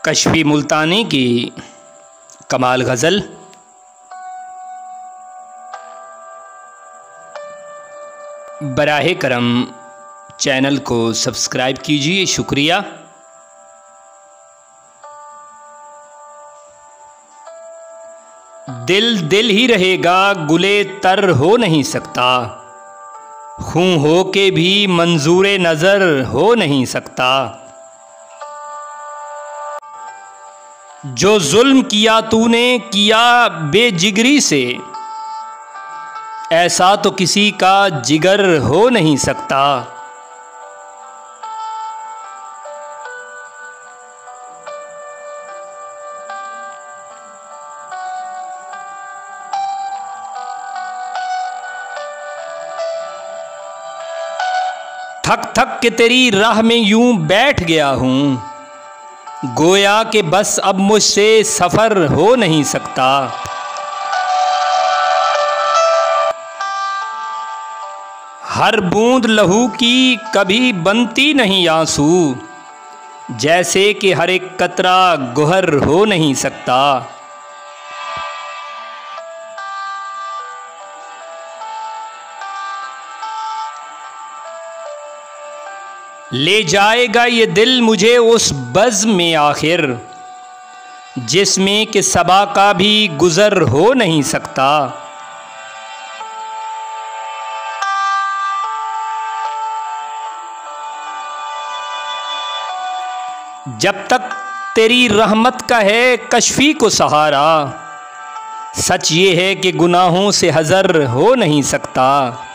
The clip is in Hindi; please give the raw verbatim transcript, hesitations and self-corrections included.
कश्फी मुल्तानी की कमाल गज़ल। बराहे करम चैनल को सब्सक्राइब कीजिए, शुक्रिया। दिल दिल ही रहेगा, गुले तर हो नहीं सकता, खूं हो के भी मंजूरे नज़र हो नहीं सकता। जो जुल्म किया तूने किया बेजिगरी से, ऐसा तो किसी का जिगर हो नहीं सकता। थक थक के तेरी राह में यूं बैठ गया हूँ, गोया कि बस अब मुझसे सफ़र हो नहीं सकता। हर बूंद लहू की कभी बनती नहीं आंसू, जैसे कि हर एक कतरा गुहर हो नहीं सकता। ले जाएगा ये दिल मुझे उस बज़्म में आखिर, जिसमें कि सबा का भी गुज़र हो नहीं सकता। जब तक तेरी रहमत का है कश्फी को सहारा, सच ये है कि गुनाहों से हज़र हो नहीं सकता।